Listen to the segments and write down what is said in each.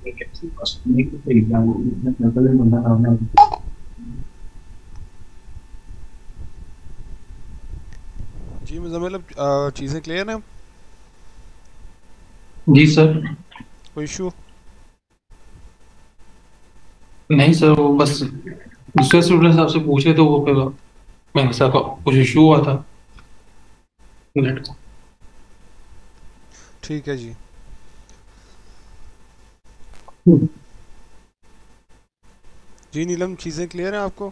जी मुज़म्मिल, चीज़ें क्लियर हैं? जी सर। कोई इशू? नहीं सर, वो बस दूसरे स्टूडेंट आपसे पूछे तो वो फिर मेरे साथ कुछ इशू हुआ था नेट का। ठीक है जी। जी नीलम, चीज़ें क्लियर हैं आपको?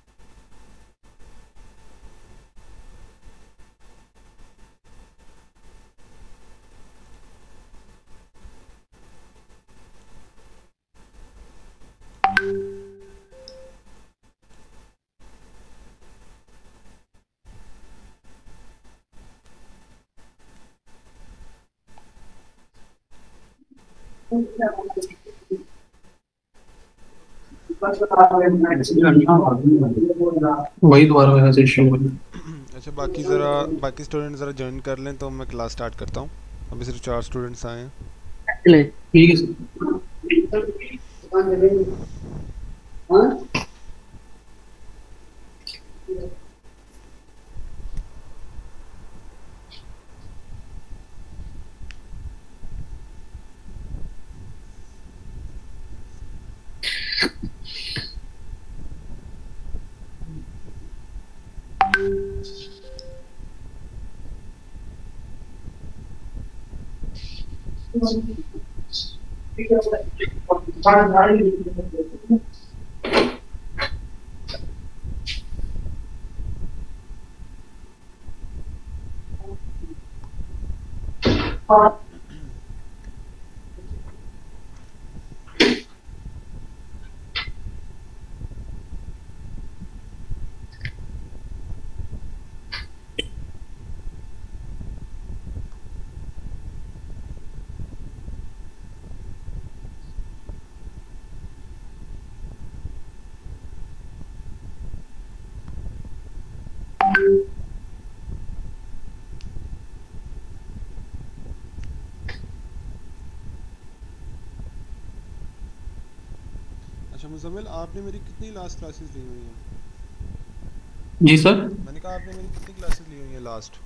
वही दोबारा मेरे से इशू हुआ। अच्छा, बाकी स्टूडेंट ज़रा ज्वाइन कर लें तो मैं क्लास स्टार्ट करता हूँ। अभी सिर्फ 4 स्टूडेंट्स आए हैं। ठीक है सर। अच्छा मुज़म्मिल, आपने मेरी कितनी लास्ट क्लासेस ली हुई हैं? जी सर। मैंने कहा आपने मेरी कितनी क्लासेस ली हुई हैं last?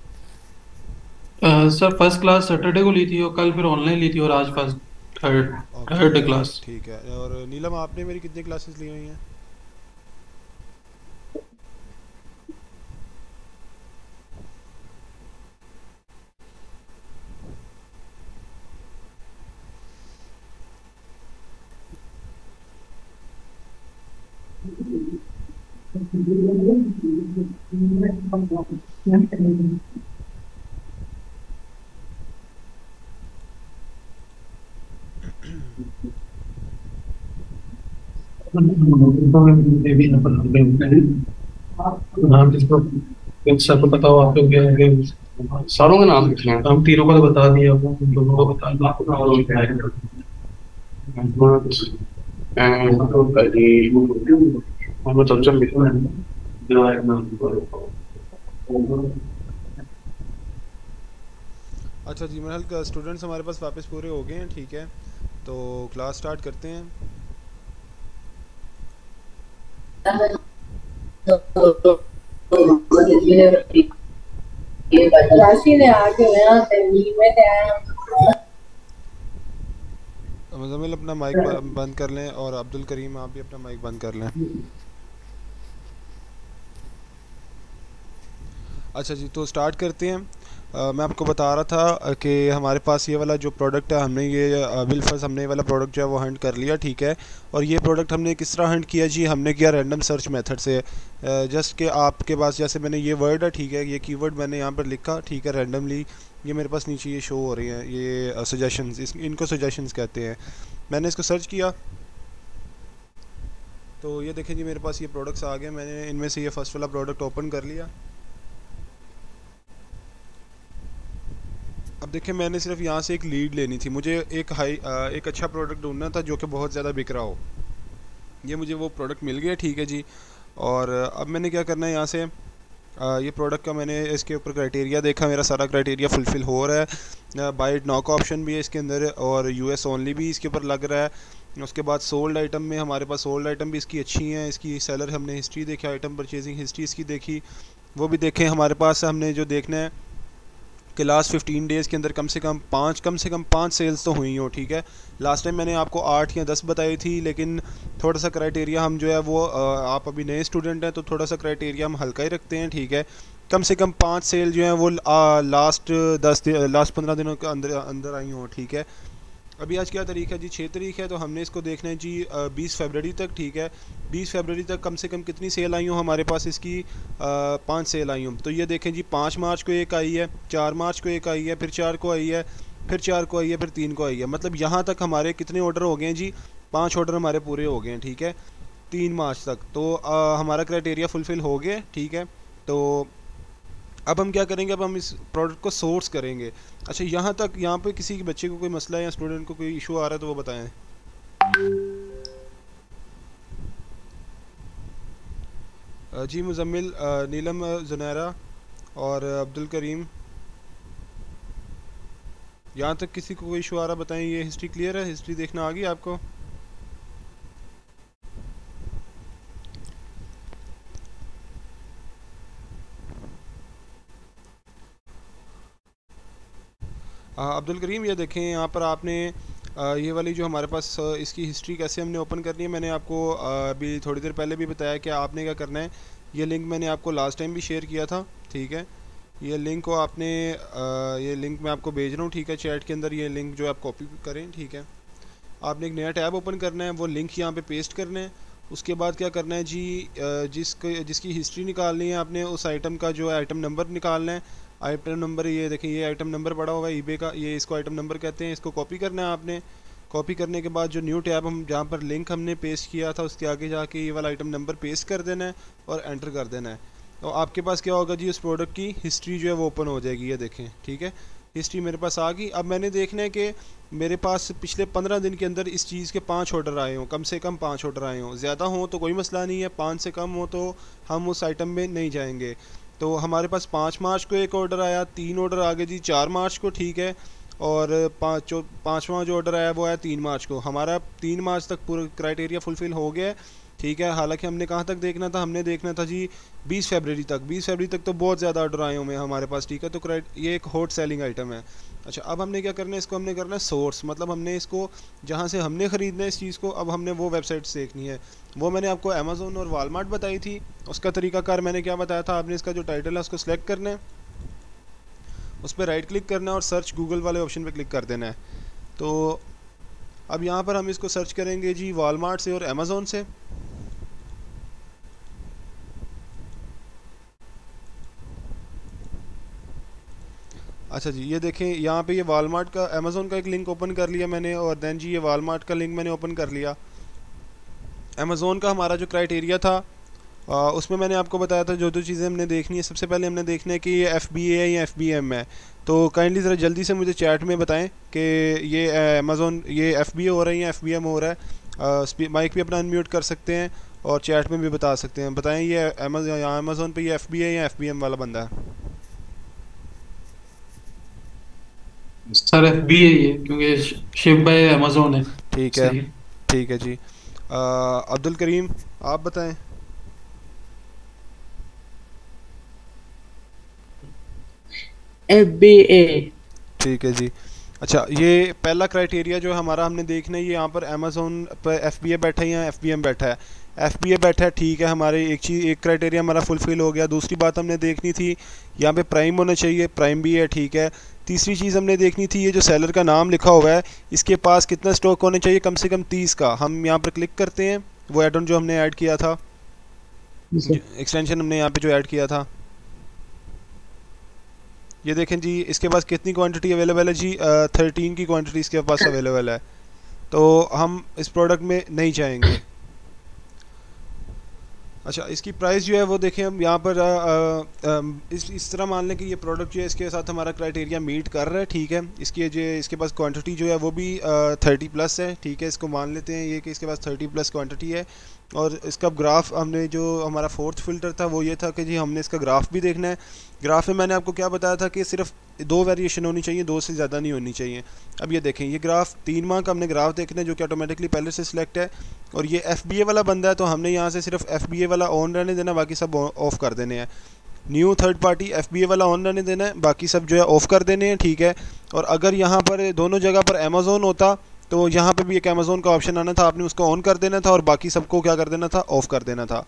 Sir first class Saturday को ली थी और कल फिर ऑनलाइन ली थी और आज first third okay, third class. ठीक है। और नीलम, आपने मेरी कितनी क्लासेस ली हुई हैं? नाम किसको, सबको बताओ आप लोग क्या है। सारों का नाम लिखना है, हम तीनों का तो बता दिया, वो उन दोनों को बता दिया। मोहम्मद अफजल लिखना अच्छा जी, मेरे ख्याल स्टूडेंट्स हमारे पास वापस पूरे हो गए हैं। ठीक है, तो क्लास स्टार्ट करते हैं। मुज़म्मिल, अपना माइक बंद कर लें, और अब्दुल करीम आप भी अपना माइक बंद कर लें। अच्छा जी, तो स्टार्ट करते हैं। मैं आपको बता रहा था कि हमारे पास ये वाला जो प्रोडक्ट है, हमने ये विल्फर्स, हमने ये वाला प्रोडक्ट जो है वो हंट कर लिया। ठीक है, और ये प्रोडक्ट हमने किस तरह हंट किया जी? हमने किया रैंडम सर्च मेथड से। जस्ट कि आपके पास जैसे मैंने ये वर्ड है, ठीक है, ये कीवर्ड मैंने यहाँ पर लिखा, ठीक है, रैंडमली ये मेरे पास नीचे ये शो हो रही हैं, ये सजेशंस, इनको सजेशंस कहते हैं। मैंने इसको सर्च किया तो ये देखें जी, मेरे पास ये प्रोडक्ट्स आ गए। मैंने इनमें से ये फ़र्स्ट वाला प्रोडक्ट ओपन कर लिया। अब देखें, मैंने सिर्फ यहाँ से एक लीड लेनी थी। मुझे एक अच्छा प्रोडक्ट ढूंढना था जो कि बहुत ज़्यादा बिक रहा हो। ये मुझे वो प्रोडक्ट मिल गया, ठीक है जी। और अब मैंने क्या करना है, यहाँ से ये प्रोडक्ट का मैंने इसके ऊपर क्राइटेरिया देखा, मेरा सारा क्राइटेरिया फुलफ़िल हो रहा है। बाय इट नाउ का ऑप्शन भी है इसके अंदर, और यूएस ओनली भी इसके ऊपर लग रहा है। उसके बाद सोल्ड आइटम में हमारे पास सोल्ड आइटम भी इसकी अच्छी हैं, इसकी सेलर हमने हिस्ट्री देखी, आइटम परचेजिंग हिस्ट्री इसकी देखी, वो भी देखें। हमारे पास हमने जो देखना है कि लास्ट 15 डेज़ के अंदर कम से कम पाँच सेल्स तो हुई हो, ठीक है। लास्ट टाइम मैंने आपको 8 या 10 बताई थी, लेकिन थोड़ा सा क्राइटेरिया हम जो है वो आप अभी नए स्टूडेंट हैं तो थोड़ा सा क्राइटेरिया हम हल्का ही रखते हैं, ठीक है। कम से कम 5 सेल जो हैं वो लास्ट 15 दिनों के अंदर अंदर आई हों, ठीक है। अभी आज क्या तारीख है जी? 6 तारीख है, तो हमने इसको देखना है जी 20 फरवरी तक, ठीक है। 20 फरवरी तक कम से कम कितनी सेल आई हो हमारे पास इसकी? 5 सेल आई हो। तो ये देखें जी, 5 मार्च को एक आई है, 4 मार्च को एक आई है, फिर 4 को आई है, फिर 4 को आई है, फिर 3 को आई है। मतलब यहाँ तक हमारे कितने ऑर्डर हो गए हैं जी? 5 ऑर्डर हमारे पूरे हो गए हैं, ठीक है, 3 मार्च तक। तो हमारा क्राइटेरिया फुलफ़िल हो गया, ठीक है। तो अब हम क्या करेंगे? अब हम इस प्रोडक्ट को सोर्स करेंगे। अच्छा, यहाँ पे किसी के बच्चे को कोई मसला है या स्टूडेंट को कोई इशू आ रहा है तो वो बताएं। जी मुजम्मिल, नीलम, जुनैरा और अब्दुल करीम, यहाँ तक किसी को कोई इशू आ रहा बताएं। ये हिस्ट्री क्लियर है? हिस्ट्री देखना आ गई आपको? अब्दुल करीम, ये देखें यहाँ पर आपने ये वाली जो हमारे पास इसकी हिस्ट्री कैसे हमने ओपन करनी है, मैंने आपको अभी थोड़ी देर पहले भी बताया कि आपने क्या करना है। ये लिंक मैंने आपको लास्ट टाइम भी शेयर किया था, ठीक है। ये लिंक को आपने ये लिंक मैं आपको भेज रहा हूँ, ठीक है, चैट के अंदर। ये लिंक जो आप कॉपी करें, ठीक है। आपने एक नया टैब ओपन करना है, वो लिंक यहाँ पे पेस्ट करना है। उसके बाद क्या करना है जी, जिसकी हिस्ट्री निकालनी है आपने, उस आइटम का जो आइटम नंबर निकालना है। आइटम नंबर ये देखें, ये आइटम नंबर पड़ा हुआ है ईबे का, ये इसको आइटम नंबर कहते हैं। इसको कॉपी करना है आपने। कॉपी करने के बाद जो न्यू टैब हम जहाँ पर लिंक हमने पेस्ट किया था उसके आगे जाके ये वाला आइटम नंबर पेस्ट कर देना है और एंटर कर देना है। तो आपके पास क्या होगा जी, उस प्रोडक्ट की हिस्ट्री जो है वो ओपन हो जाएगी। ये देखें, ठीक है, हिस्ट्री मेरे पास आ गई। अब मैंने देखना है कि मेरे पास पिछले 15 दिन के अंदर इस चीज़ के 5 ऑर्डर आए हों, कम से कम 5 ऑर्डर आए हों। ज़्यादा हों तो कोई मसला नहीं है, 5 से कम हो तो हम उस आइटम में नहीं जाएंगे। तो हमारे पास 5 मार्च को एक ऑर्डर आया, 3 ऑर्डर आ गए जी 4 मार्च को, ठीक है। और पाँचवा जो ऑर्डर आया वो आया 3 मार्च को। हमारा 3 मार्च तक पूरा क्राइटेरिया फुलफ़िल हो गया है, ठीक है। हालांकि हमने कहाँ तक देखना था? हमने देखना था जी 20 फरवरी तक। 20 फरवरी तक तो बहुत ज़्यादा ऑर्डर आए हुए हैं हमारे पास, ठीक है। तो ये एक हॉट सेलिंग आइटम है। अच्छा, अब हमने क्या करना है? इसको हमने करना है सोर्स, मतलब हमने इसको जहाँ से हमने ख़रीदना है इस चीज़ को, अब हमने वो वेबसाइट्स देखनी है। वो मैंने आपको अमेज़ोन और वालमार्ट बताई थी। उसका तरीकाकार मैंने क्या बताया था? आपने इसका जो टाइटल है उसको सिलेक्ट करना है, उस पर राइट क्लिक करना है और सर्च गूगल वाले ऑप्शन पे क्लिक कर देना है। तो अब यहाँ पर हम इसको सर्च करेंगे जी वालमार्ट से और अमेज़ोन से। अच्छा जी, ये देखें यहाँ पे ये वालमार्ट का, अमेज़ोन का एक लिंक ओपन कर लिया मैंने, और देन जी ये वालमार्ट का लिंक मैंने ओपन कर लिया। अमेज़ोन का हमारा जो क्राइटेरिया था उसमें मैंने आपको बताया था जो चीज़ें हमने देखनी है। सबसे पहले हमने देखना है कि ये FBA है या FBM है। तो काइंडली ज़रा जल्दी से मुझे चैट में बताएं कि ये अमेज़ोन ये FBA हो रहा है या FBM हो रहा है। माइक भी अपना अनम्यूट कर सकते हैं और चैट में भी बता सकते हैं। बताएं ये अमेज़ोन पे ये FBA या FBM वाला बंदा है? सर FB है ये, क्योंकि शिप बाय अमेजोन है। ठीक है, सही। ठीक है जी। अब्दुल करीम, आप बताएं। FBA। ठीक है जी। अच्छा, ये पहला क्राइटेरिया जो हमारा हमने देखना है, ये यहाँ पर अमेज़ोन पर FBA बैठा है या FBM बैठा है? FBA बैठा है, ठीक है। हमारे एक क्राइटेरिया हमारा फुलफ़िल हो गया। दूसरी बात हमने देखनी थी यहाँ पे प्राइम होना चाहिए, प्राइम भी है, ठीक है। तीसरी चीज़ हमने देखनी थी ये जो सेलर का नाम लिखा हुआ है इसके पास कितना स्टॉक होना चाहिए, कम से कम 30 का। हम यहाँ पर क्लिक करते हैं, वो एड ऑन जो हमने ऐड किया था, एक्सटेंशन हमने यहाँ पे जो ऐड किया था, ये देखें जी इसके पास कितनी क्वांटिटी अवेलेबल है जी? 13 की क्वांटिटी इसके पास अवेलेबल है। तो हम इस प्रोडक्ट में नहीं जाएंगे। अच्छा, इसकी प्राइस जो है वो देखें हम यहाँ पर इस तरह मान लें कि ये प्रोडक्ट जो है इसके साथ हमारा क्राइटेरिया मीट कर रहा है, ठीक है। इसके पास क्वांटिटी जो है वो भी 30+ है, ठीक है। इसको मान लेते हैं ये कि इसके पास 30+ क्वांटिटी है। और इसका ग्राफ हमने जो हमारा फोर्थ फिल्टर था वो ये था कि जी हमने इसका ग्राफ भी देखना है ग्राफ में मैंने आपको क्या बताया था कि सिर्फ दो वेरिएशन होनी चाहिए, दो से ज़्यादा नहीं होनी चाहिए। अब ये देखें, ये ग्राफ 3 माह का हमने ग्राफ देखना है जो कि ऑटोमेटिकली पहले से सिलेक्ट है, और ये FBA वाला बंदा है तो हमने यहाँ से सिर्फ FBA वाला ऑन रहने देना, बाकी सब ऑफ कर देने हैं। न्यू थर्ड पार्टी FBA वाला ऑन रहने देना है, बाकी सब जो है ऑफ़ कर देने हैं, ठीक है। और अगर यहाँ पर दोनों जगह पर अमेज़ोन होता तो यहाँ पे भी एक अमेज़ोन का ऑप्शन आना था, आपने उसको ऑन कर देना था और बाकी सबको क्या कर देना था, ऑफ़ कर देना था।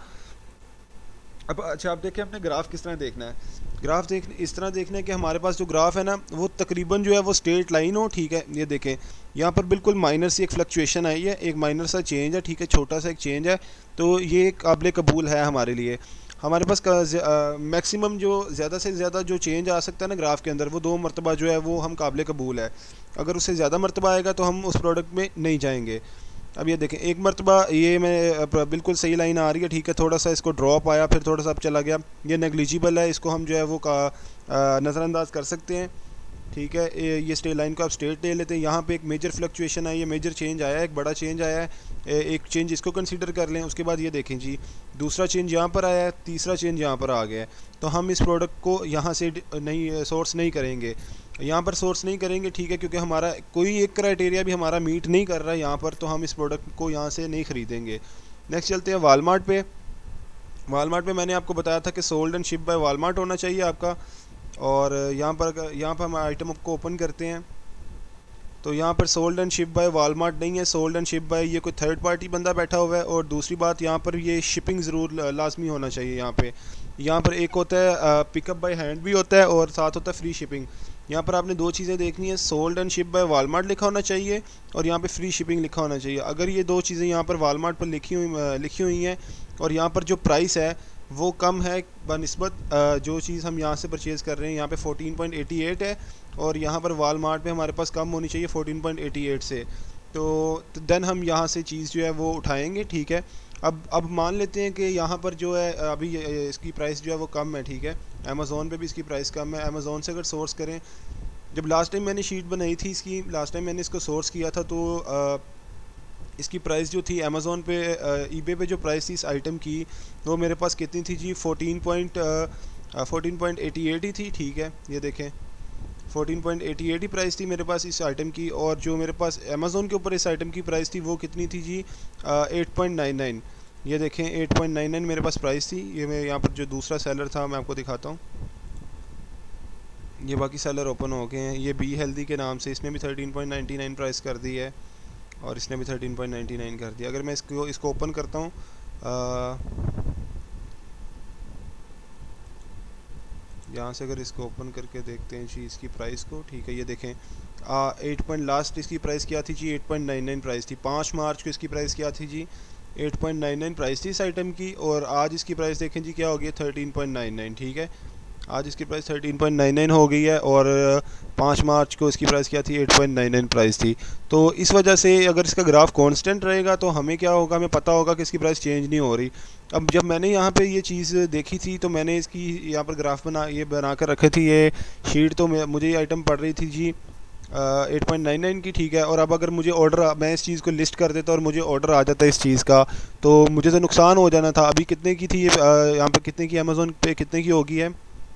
अब अच्छा, आप देखें अपने ग्राफ किस तरह देखना है। ग्राफ देख इस तरह देखना है कि हमारे पास जो ग्राफ है ना वो तकरीबन जो है वो स्ट्रेट लाइन हो, ठीक है। ये देखें यहाँ पर बिल्कुल माइनर सी एक फ्लक्चुएशन आई है, एक माइनर सा चेंज है, ठीक है, छोटा सा एक चेंज है, तो ये काबिल कबूल है हमारे लिए। हमारे पास मैक्सिमम जो ज़्यादा से ज़्यादा जो चेंज आ सकता है ना ग्राफ के अंदर, वो 2 मरतबा जो है वो हम काबिल कबूल है। अगर उससे ज़्यादा मरतबा आएगा तो हम उस प्रोडक्ट में नहीं जाएंगे। अब ये देखें, एक मरतबा ये मैं बिल्कुल सही लाइन आ रही है, ठीक है, थोड़ा सा इसको ड्रॉप आया, फिर थोड़ा सा अब चला गया, ये नेग्लिजिबल है, इसको हम जो है वो नज़रअंदाज कर सकते हैं, ठीक है। ये स्ट्रेट लाइन को आप स्ट्रेट ले लेते हैं। यहाँ पे एक मेजर फ्लक्चुएशन आई है, मेजर चेंज आया है, एक बड़ा चेंज आया है, एक चेंज इसको कंसीडर कर लें। उसके बाद ये देखें जी, दूसरा चेंज यहाँ पर आया है, तीसरा चेंज यहाँ पर आ गया है। तो हम इस प्रोडक्ट को यहाँ से नहीं सोर्स नहीं करेंगे, यहाँ पर सोर्स नहीं करेंगे, ठीक है, क्योंकि हमारा कोई एक क्राइटेरिया भी हमारा मीट नहीं कर रहा है यहाँ पर, तो हम इस प्रोडक्ट को यहाँ से नहीं ख़रीदेंगे। नेक्स्ट चलते हैं वालमार्ट पे। वालमार्ट पे मैंने आपको बताया था कि sold and ship by Walmart होना चाहिए आपका। और यहाँ पर हम आइटम को ओपन करते हैं तो यहाँ पर sold and ship by Walmart नहीं है, सोल्ड एंड शिप बाय ये कोई थर्ड पार्टी बंदा बैठा हुआ है। और दूसरी बात, यहाँ पर ये शिपिंग ज़रूर लाजमी होना चाहिए। यहाँ पर एक होता है पिकअप बाय हैंड भी होता है और साथ होता है फ्री शिपिंग। यहाँ पर आपने दो चीज़ें देखनी है, sold and ship by Walmart लिखा होना चाहिए और यहाँ पे फ्री शिपिंग लिखा होना चाहिए। अगर ये दो चीज़ें यहाँ पर वालमार्ट पर लिखी हुई हैं और यहाँ पर जो प्राइस है वो कम है बनिस्बत जो चीज़ हम यहाँ से परचेज़ कर रहे हैं, यहाँ पे 14.88 है और यहाँ पर वालमार्ट पे हमारे पास कम होनी चाहिए 14.88 से, तो देन हम यहाँ से चीज़ जो है वो उठाएंगे, ठीक है। अब मान लेते हैं कि यहाँ पर जो है अभी इसकी प्राइस जो है वो कम है, ठीक है। अमेज़ोन पे भी इसकी प्राइस कम है। अमेज़ोन से अगर सोर्स करें, जब लास्ट टाइम मैंने शीट बनाई थी इसकी, लास्ट टाइम मैंने इसको सोर्स किया था तो इसकी प्राइस जो थी अमेज़ोन पे ईबे पे जो प्राइस थी इस आइटम की वो मेरे पास कितनी थी जी, 14.88 ही थी, ठीक है। ये देखें 14.88 ही प्राइस थी मेरे पास इस आइटम की, और जो मेरे पास अमेज़ोन के ऊपर इस आइटम की प्राइस थी वो कितनी थी जी, 8.99। ये देखें 8.99 मेरे पास प्राइस थी। ये मैं यहाँ पर जो दूसरा सेलर था मैं आपको दिखाता हूँ, ये बाकी सेलर ओपन हो गए हैं। ये बी हेल्दी के नाम से, इसने भी 13.99 प्राइस कर दी है और इसने भी 13.99 कर दिया। अगर मैं इसको ओपन करता हूँ, यहाँ से अगर इसको ओपन करके देखते हैं जी इसकी प्राइस को, ठीक है। ये देखें 8 लास्ट इसकी प्राइस क्या थी जी, 8.99 प्राइस थी। 5 मार्च को इसकी प्राइस क्या थी जी, 8.99 प्राइस थी इस आइटम की, और आज इसकी प्राइस देखें जी क्या हो गई, 13.99, ठीक है। आज इसकी प्राइस 13.99 हो गई है और 5 मार्च को इसकी प्राइस क्या थी, 8.99 प्राइस थी। तो इस वजह से अगर इसका ग्राफ कांस्टेंट रहेगा तो हमें क्या होगा, हमें पता होगा कि इसकी प्राइस चेंज नहीं हो रही। अब जब मैंने यहाँ पे ये चीज़ देखी थी तो मैंने इसकी यहाँ पर ग्राफ बना कर रखे थी ये शीट, तो मुझे ये आइटम पड़ रही थी जी 8.99 की, ठीक है। और अब अगर मुझे ऑर्डर, मैं इस चीज़ को लिस्ट कर देता और मुझे ऑर्डर आ जाता इस चीज़ का, तो मुझे तो नुकसान हो जाना था। अभी कितने की थी ये, यहाँ पर कितने की, अमेज़ोन पे कितने की होगी है,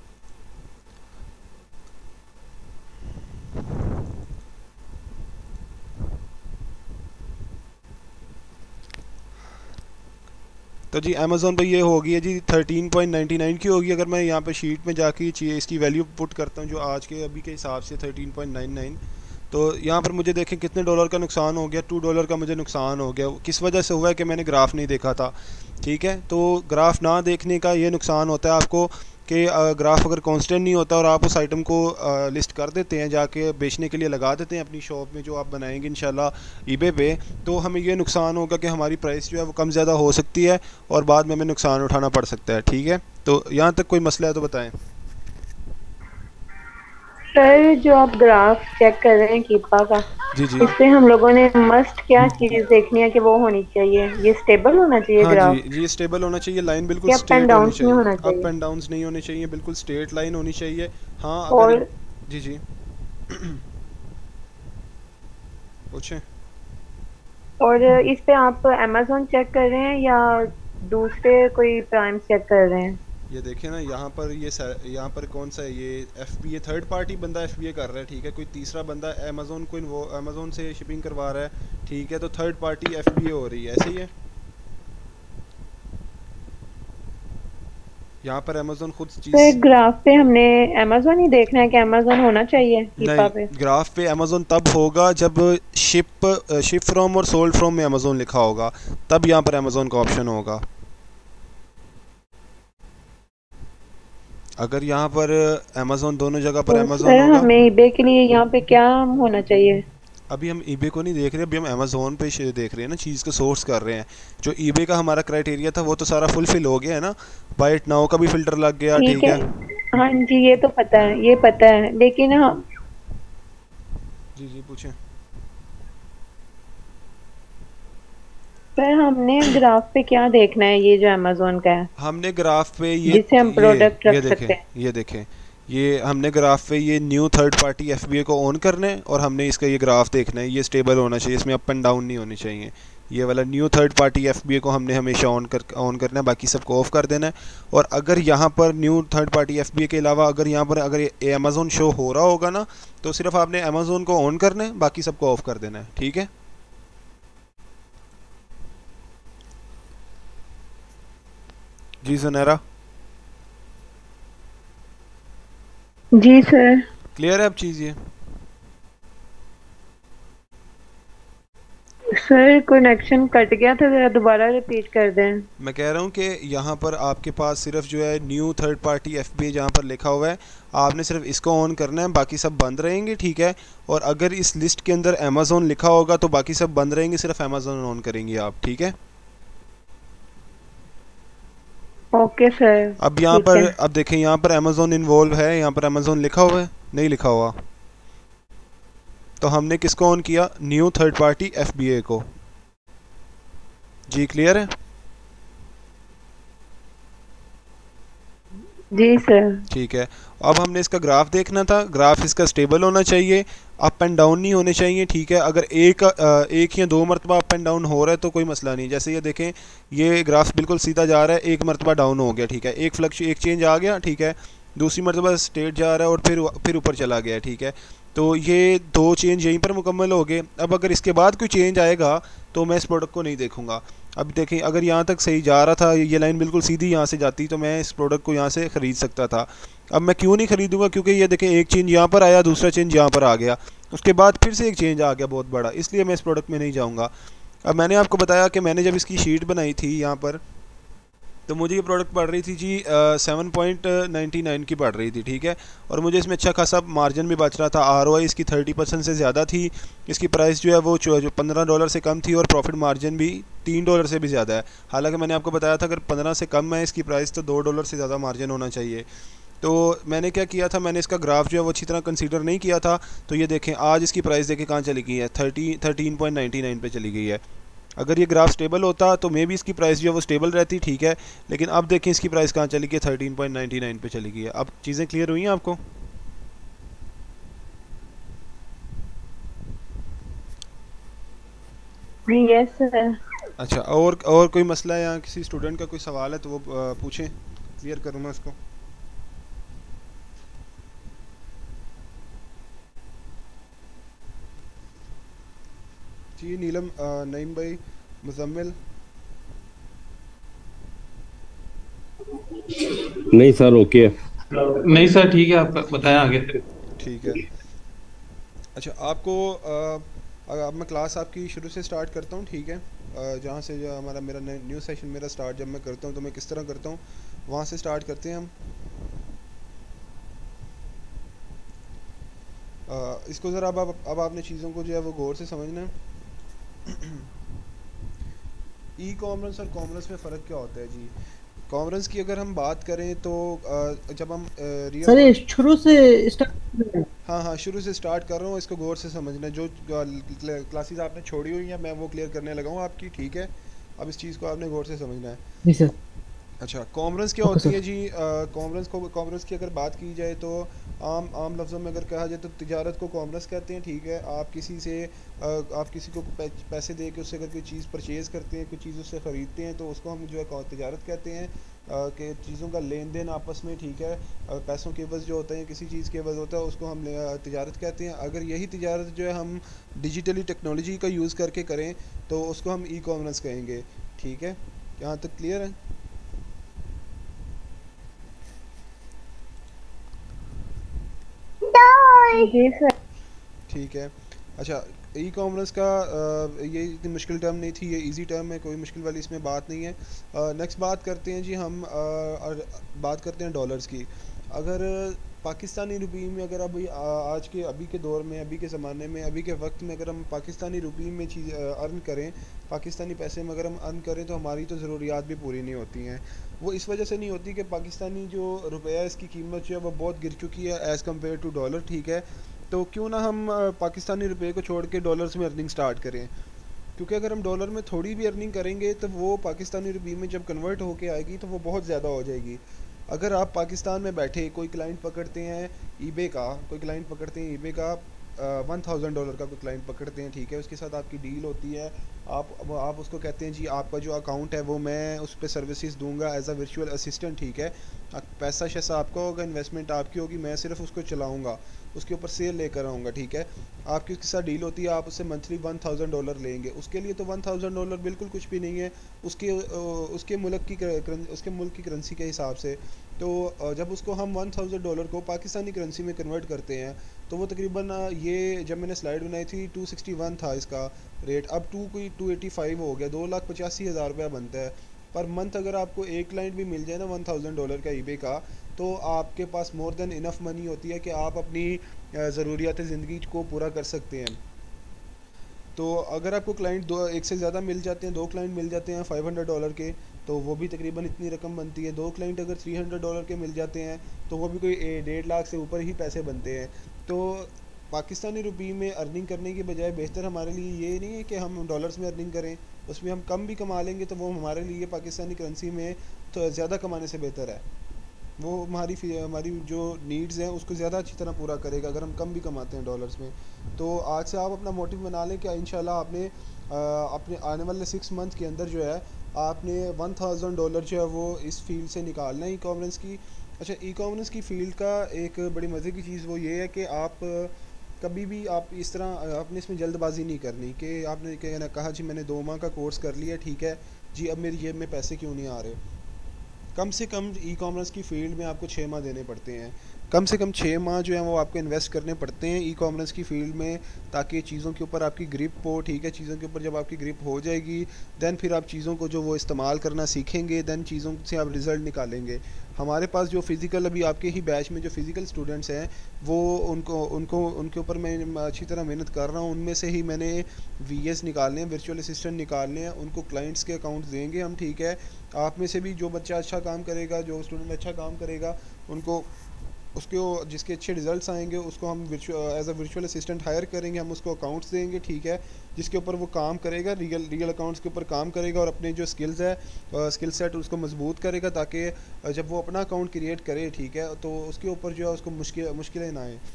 तो जी अमेज़ोन पे ये होगी है जी 13.99 की होगी। अगर मैं यहाँ पे शीट में जाके इसकी वैल्यू पुट करता हूँ जो आज के अभी के हिसाब से 13.99, तो यहाँ पर मुझे देखें कितने डॉलर का नुकसान हो गया, $2 का मुझे नुकसान हो गया। किस वजह से हुआ है कि मैंने ग्राफ नहीं देखा था, ठीक है। तो ग्राफ ना देखने का ये नुकसान होता है आपको कि ग्राफ अगर कांस्टेंट नहीं होता और आप उस आइटम को लिस्ट कर देते हैं, जाके बेचने के लिए लगा देते हैं अपनी शॉप में जो आप बनाएंगे इंशाल्लाह ईबे पे, तो हमें ये नुकसान होगा कि हमारी प्राइस जो है वो कम ज़्यादा हो सकती है और बाद में हमें नुकसान उठाना पड़ सकता है, ठीक है। तो यहाँ तक कोई मसला है तो बताएं। सर जो आप ग्राफ चेक कर रहे हैं कीपा का, जी जी, इससे हम लोगों ने मस्ट क्या चीज देखनी है कि वो होनी चाहिए, ये स्टेबल होना चाहिए हाँ ग्राफ, जी जी, स्टेबल होना चाहिए, लाइन बिल्कुल या अप एंड स्ट्रेट होनी डाउन नहीं होना चाहिए, अप चाहिए। एंड डाउन्स नहीं होने चाहिए, बिल्कुल स्ट्रेट लाइन होनी चाहिए। हाँ अगर, और जी जी पूछें। और इस पे आप अमेज़न चेक कर रहे हैं या दूसरे कोई प्राइम चेक कर रहे हैं? ये देखें ना, यहाँ पर कौन सा है, ये FBA थर्ड पार्टी बंदा FBA कर रहा है, ठीक है। कोई तीसरा बंदा अमेज़ोन को वो अमेज़ोन से शिपिंग करवा रहा है, ठीक है। तो थर्ड पार्टी FBA हो रही है, ऐसे ही है। यहाँ पर अमेज़ोन खुद तो चीज़, एक ग्राफ पे हमने अमेजोन ही देखना है कि अमेजोन होना चाहिए कीपा नहीं, पे। ग्राफ पे अमेज़ोन तब होगा जब शिप फ्रॉम और सोल्ड फ्रॉम में अमेज़ोन लिखा होगा, तब यहाँ पर अमेज़ोन का ऑप्शन होगा। अगर यहाँ पर अमेज़ोन दोनों जगह पर तो अमेज़ोन सर होगा, हमें ईबे के लिए यहाँ पे क्या होना चाहिए? अभी हम ईबे को नहीं देख रहे, अभी हम अमेज़ोन पे देख रहे हैं ना, चीज़ को सोर्स कर रहे हैं। जो ईबे का हमारा क्राइटेरिया था वो तो सारा फुलफिल हो गया है ना, बाय इट नाउ का भी फ़िल्टर लग गया, ठीक ठीक है, है। हाँ जी ये तो पता है, ये पता है, लेकिन हाँ जी जी पूछें। सर हमने ग्राफ पे क्या देखना है ये जो अमेजोन का है हमने ग्राफ पे जिससे हम प्रोडक्ट ये रख देखें, सकते हैं? ये देखें, ये हमने ग्राफ पे ये न्यू थर्ड पार्टी FBA को ऑन करना है, और हमने इसका ये ग्राफ देखना है, ये स्टेबल होना चाहिए, इसमें अप एंड डाउन नहीं होनी चाहिए। ये वाला न्यू थर्ड पार्टी FBA को हमने हमेशा ऑन करना है, बाकी सबको ऑफ कर देना है। और अगर यहाँ पर न्यू थर्ड पार्टी FBA के अलावा अगर यहाँ पर अगर ये अमेज़ोन शो हो रहा होगा ना, तो सिर्फ आपने अमेज़ोन को ऑन करना है, बाकी सबको ऑफ कर देना है, ठीक है। जी सुनहरा, जी सर। क्लियर है अब चीज़ ये? सर कनेक्शन कट गया था, जरा दोबारा रिपीट कर दें। मैं कह रहा हूँ कि यहाँ पर आपके पास सिर्फ जो है न्यू थर्ड पार्टी FBA जहाँ पर लिखा हुआ है, आपने सिर्फ इसको ऑन करना है, बाकी सब बंद रहेंगे, ठीक है। और अगर इस लिस्ट के अंदर अमेज़ोन लिखा होगा तो बाकी सब बंद रहेंगे, सिर्फ अमेज़ोन ऑन करेंगे आप, ठीक है। Okay sir. अब यहाँ ठीक पर है। अब देखें, यहाँ पर अमेज़ोन इन्वॉल्व है, यहाँ पर अमेज़ोन लिखा हुआ है, नहीं लिखा हुआ। तो हमने किसको ऑन किया? न्यू थर्ड पार्टी FBA को। जी क्लियर है? जी सर। ठीक है। अब हमने इसका ग्राफ देखना था, ग्राफ इसका स्टेबल होना चाहिए, अप एंड डाउन नहीं होने चाहिए, ठीक है। अगर एक या दो मरतबा अप एंड डाउन हो रहा है तो कोई मसला नहीं। जैसे ये देखें, ये ग्राफ बिल्कुल सीधा जा रहा है, एक मरतबा डाउन हो गया, ठीक है, एक चेंज आ गया, ठीक है, दूसरी मरतबा स्ट्रेट जा रहा है और फिर ऊपर चला गया, ठीक है। तो ये दो चेंज यहीं पर मुकम्मल हो गए। अब अगर इसके बाद कोई चेंज आएगा तो मैं इस प्रोडक्ट को नहीं देखूंगा। अब देखें, अगर यहाँ तक सही जा रहा था, ये लाइन बिल्कुल सीधी यहाँ से जाती, तो मैं इस प्रोडक्ट को यहाँ से ख़रीद सकता था। अब मैं क्यों नहीं ख़रीदूंगा? क्योंकि ये देखें, एक चेंज यहाँ पर आया, दूसरा चेंज यहाँ पर आ गया, उसके बाद फिर से एक चेंज आ गया बहुत बड़ा, इसलिए मैं इस प्रोडक्ट में नहीं जाऊँगा। अब मैंने आपको बताया कि मैंने जब इसकी शीट बनाई थी यहाँ पर, तो मुझे ये प्रोडक्ट पड़ रही थी जी 7.99 की पड़ रही थी, ठीक है। और मुझे इसमें अच्छा खासा मार्जिन भी बच रहा था, ROI इसकी 30% से ज़्यादा थी, इसकी प्राइस जो है वो जो $15 से कम थी, और प्रॉफिट मार्जिन भी $3 से भी ज़्यादा है। हालांकि मैंने आपको बताया था अगर 15 से कम है इसकी प्राइस तो $2 से ज़्यादा मार्जिन होना चाहिए। तो मैंने क्या किया था, मैंने इसका ग्राफ जो है वो अच्छी तरह कंसीडर नहीं किया था। तो ये देखें, आज इसकी प्राइस देखें कहाँ चली गई है, 13.99 पे चली गई है। अगर ये ग्राफ स्टेबल होता तो मे भी इसकी प्राइस जो है वो स्टेबल रहती, ठीक है। लेकिन अब देखें इसकी प्राइस कहाँ चली गई, 13.99 पे चली गई है। अब चीज़ें क्लियर हुई हैं आपको? Yes sir. अच्छा, और कोई मसला है या किसी स्टूडेंट का कोई सवाल है तो वो पूछें, क्लियर करूँ मैं उसको। जी नीलम, नईम भाई, मुजम्मिल। नहीं सर, ओके। नहीं सर ठीक है, आप बताएं आगे। ठीक है। अच्छा, आपको अब मैं क्लास आपकी शुरू से स्टार्ट करता हूँ, ठीक है। जहाँ से जो हमारा मेरा न्यू सेशन मेरा स्टार्ट जब मैं करता हूँ तो मैं किस तरह करता हूँ, वहाँ से स्टार्ट करते हैं हम। इसको ज़रा अब आपने चीज़ों को जो है वो गौर से समझना है। ई कॉमर्स और कॉमर्स में फ़र्क क्या होता है जी? कॉमर्स की अगर हम बात करें तो जब हम सर रियल, ये शुरू से स्टार्ट। हाँ हाँ शुरू से स्टार्ट कर रहा हूँ, इसको गौर से समझना है। जो क्लासेस आपने छोड़ी हुई हैं मैं वो क्लियर करने लगा हूँ आपकी, ठीक है। अब इस चीज़ को आपने गौर से समझना है। जी सर। अच्छा, कॉमर्स क्या ओके होती है सर। जी? कॉमर्स की अगर बात की जाए तो आम आम लफ्ज़ों में अगर कहा जाए तो तिजारत को कॉमर्स कहते हैं, ठीक है। आप किसी को पैसे दे के उससे अगर कोई चीज़ परचेज़ करते हैं, कोई चीज़ उससे ख़रीदते हैं, तो उसको हम जो है तिजारत कहते हैं। कि चीज़ों का लेन देन आपस में, ठीक है। पैसों के एवज़ जो होता है, किसी चीज़ के एवज़ होता है, उसको हम तिजारत कहते हैं। अगर यही तिजारत जो है हम डिजिटली टेक्नोलॉजी का यूज़ करके करें तो उसको हम ई कॉमर्स कहेंगे, ठीक है। यहाँ तक क्लियर है? जी सर। ठीक है। अच्छा, ई कॉमर्स का ये इतनी मुश्किल टर्म नहीं थी, ये इजी टर्म है, कोई मुश्किल वाली इसमें बात नहीं है। नेक्स्ट बात करते हैं जी हम, बात करते हैं डॉलर्स की। अगर पाकिस्तानी रुपये में, अगर अभी आज के अभी के दौर में, अभी के ज़माने में, अभी के वक्त में अगर हम पाकिस्तानी रुपये में चीज़ अर्न करें, पाकिस्तानी पैसे में अगर हम अर्न करें, तो हमारी तो ज़रूरियात भी पूरी नहीं होती हैं। वो इस वजह से नहीं होती कि पाकिस्तानी जो रुपया है, इसकी कीमत जो है वो बहुत गिर चुकी है एज़ कम्पेयर टू डॉलर, ठीक है। तो क्यों ना हम पाकिस्तानी रुपए को छोड़ के डॉलर्स में अर्निंग स्टार्ट करें, क्योंकि अगर हम डॉलर में थोड़ी भी अर्निंग करेंगे तो वो पाकिस्तानी रुपये में जब कन्वर्ट होके आएगी तो वो बहुत ज़्यादा हो जाएगी। अगर आप पाकिस्तान में बैठे कोई क्लाइंट पकड़ते हैं ईबे का, कोई क्लाइंट पकड़ते हैं ईबे का, $1000 का कोई क्लाइंट पकड़ते हैं, ठीक है। उसके साथ आपकी डील होती है। आप उसको कहते हैं जी आपका जो अकाउंट है वो मैं उस पर सर्विसेज दूंगा एज अ वर्चुअल असिस्टेंट, ठीक है। पैसा शैसा आपका होगा, इन्वेस्टमेंट आपकी होगी, मैं सिर्फ उसको चलाऊंगा, उसके ऊपर सेल लेकर आऊँगा, ठीक है। आपकी उसके साथ डील होती है, आप उससे मंथली $1000 लेंगे। उसके लिए तो $1000 बिल्कुल कुछ भी नहीं है, उसके उसके मुल्क की करेंसी के हिसाब से। तो जब उसको हम $1000 को पाकिस्तानी करेंसी में कन्वर्ट करते हैं, तो वो तकरीबन ये जब मैंने स्लाइड बनाई थी 261 था इसका रेट, अब 285 हो गया, 2,85,000 रुपया बनता है पर मंथ। अगर आपको एक क्लाइंट भी मिल जाए ना $1000 का ईबे का, तो आपके पास मोर देन इनफ मनी होती है कि आप अपनी ज़रूरियात ज़िंदगी को पूरा कर सकते हैं। तो अगर आपको क्लाइंट दो, एक से ज़्यादा मिल जाते हैं, दो क्लाइंट मिल जाते हैं $500 के, तो वो भी तकरीबन इतनी रकम बनती है। दो क्लाइंट अगर $300 के मिल जाते हैं, तो वो भी कोई 1.5 लाख से ऊपर ही पैसे बनते हैं। तो पाकिस्तानी रुपये में अर्निंग करने के बजाय बेहतर हमारे लिए ये नहीं है कि हम डॉलर्स में अर्निंग करें, उसमें हम कम भी कमा लेंगे तो वो हमारे लिए पाकिस्तानी करेंसी में तो ज़्यादा कमाने से बेहतर है। वो हमारी जो नीड्स हैं उसको ज़्यादा अच्छी तरह पूरा करेगा अगर हम कम भी कमाते हैं डॉलर्स में। तो आज से आप अपना मोटिव बना लें कि इंशाल्लाह आपने अपने आने वाले 6 मंथ के अंदर जो है आपने $1000 जो है वो इस फील्ड से निकालना है, ई कॉमर्स की। अच्छा, ई कॉमर्स की फ़ील्ड का एक बड़ी मज़े की चीज़ वो ये है कि आप कभी भी आप इस तरह आपने इसमें जल्दबाजी नहीं करनी कि आपने कहा जी मैंने 2 माह का कोर्स कर लिया, ठीक है जी, अब मेरी जेब में पैसे क्यों नहीं आ रहे। कम से कम ई कॉमर्स की फ़ील्ड में आपको 6 माह देने पड़ते हैं। कम से कम 6 माह जो है वो आपको इन्वेस्ट करने पड़ते हैं ई कॉमर्स की फ़ील्ड में, ताकि चीज़ों के ऊपर आपकी ग्रिप हो, ठीक है। चीज़ों के ऊपर जब आपकी ग्रिप हो जाएगी, दैन फिर आप चीज़ों को जो वो इस्तेमाल करना सीखेंगे, दैन चीज़ों से आप रिज़ल्ट निकालेंगे। हमारे पास जो फ़िज़िकल अभी आपके ही बैच में जो फ़िज़िकल स्टूडेंट्स हैं, वो उनको उनको उनके ऊपर मैं अच्छी तरह मेहनत कर रहा हूँ। उनमें से ही मैंने वीएस निकालने हैं, वर्चुअल असिस्टेंट निकालने हैं, उनको क्लाइंट्स के अकाउंट्स देंगे हम, ठीक है। आप में से भी जो बच्चा अच्छा काम करेगा, जो स्टूडेंट अच्छा काम करेगा, उनको उसके जिसके अच्छे रिजल्ट्स आएंगे उसको हम as a virtual assistant hire करेंगे, हम उसको अकाउंट्स देंगे, ठीक है। जिसके ऊपर वो काम करेगा, रियल अकाउंट्स के ऊपर काम करेगा और अपने जो स्किल्स है स्किल सेट उसको मजबूत करेगा, ताकि जब वो अपना अकाउंट क्रिएट करे, ठीक है, तो उसके ऊपर जो है उसको मुश्किलें ना आए।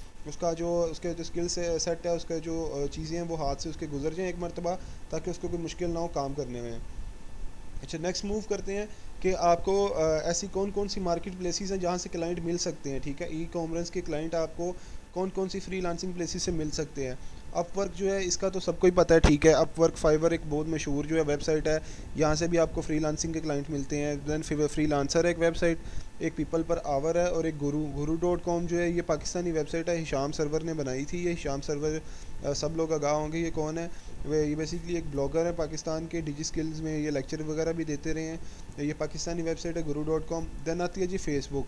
उसके जो स्किल सेट है, उसका जो चीज़ें हैं वो हाथ से उसके गुजर जाएँ एक मरतबा, ताकि उसको कोई मुश्किल ना हो काम करने में। अच्छा, नेक्स्ट मूव करते हैं कि आपको ऐसी कौन कौन सी मार्केट प्लेसेस हैं जहाँ से क्लाइंट मिल सकते हैं, ठीक है। ई कॉमर्स के क्लाइंट आपको कौन कौन सी फ्रीलांसिंग प्लेसेस से मिल सकते हैं। अपवर्क जो है इसका तो सबको ही पता है, ठीक है। अपवर्क, फाइवर एक बहुत मशहूर जो है वेबसाइट है, यहाँ से भी आपको फ्रीलांसिंग के क्लाइंट मिलते हैं। दैन फ्रीलांसर है एक वेबसाइट, एक पीपल पर आवर है, और एक गुरु.com जो है ये पाकिस्तानी वेबसाइट है, हिशाम सरवर ने बनाई थी। ये हिशाम सरवर सब लोग आगाह होंगे ये कौन है। ये बेसिकली एक ब्लॉगर है पाकिस्तान के, डिजी स्किल्स में ये लेक्चर वगैरह भी देते रहे हैं। ये पाकिस्तानी वेबसाइट है गुरु.com। देन आती है जी